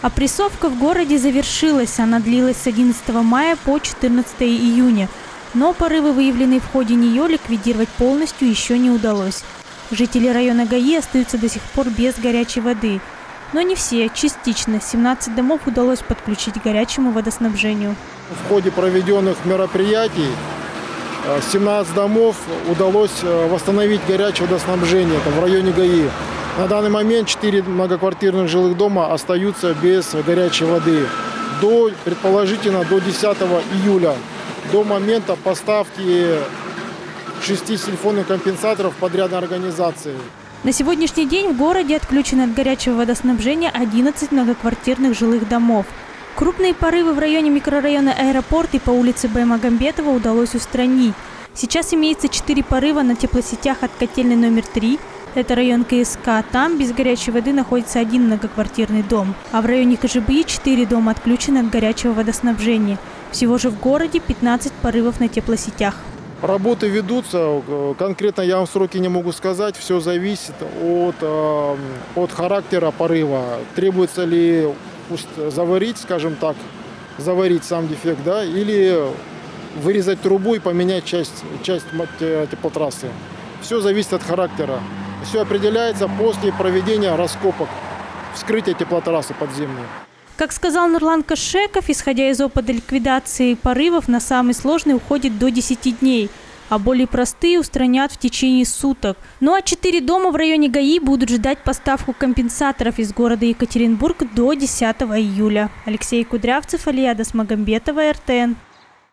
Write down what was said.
Опрессовка в городе завершилась. Она длилась с 11 мая по 14 июня. Но порывы, выявленные в ходе нее, ликвидировать полностью еще не удалось. Жители района ГАИ остаются до сих пор без горячей воды. Но не все, частично. 17 домов удалось подключить к горячему водоснабжению. В ходе проведенных мероприятий 17 домов удалось восстановить горячее водоснабжение в районе ГАИ. На данный момент 4 многоквартирных жилых дома остаются без горячей воды. Предположительно, до 10 июля, до момента поставки 6 телефонных компенсаторов подрядной организации. На сегодняшний день в городе отключено от горячего водоснабжения 11 многоквартирных жилых домов. Крупные порывы в районе микрорайона Аэропорт и по улице Б. Магомбетова удалось устранить. Сейчас имеется 4 порыва на теплосетях от котельной номер 3. Это район КСК. Там без горячей воды находится 1 многоквартирный дом. А в районе КЖБИ 4 дома отключены от горячего водоснабжения. Всего же в городе 15 порывов на теплосетях. Работы ведутся. Конкретно я вам сроки не могу сказать. Все зависит от характера порыва. Требуется ли заварить, скажем так, заварить сам дефект, да, или вырезать трубу и поменять часть теплотрассы. Все зависит от характера. Все определяется после проведения раскопок, вскрытия теплотрассы подземной. Как сказал Нурлан Кашеков, исходя из опыта ликвидации порывов, на самый сложный уходит до 10 дней, а более простые устранят в течение суток. Ну а 4 дома в районе ГАИ будут ждать поставку компенсаторов из города Екатеринбург до 10 июля. Алексей Кудрявцев, Алия Досмагомбетова, РТН.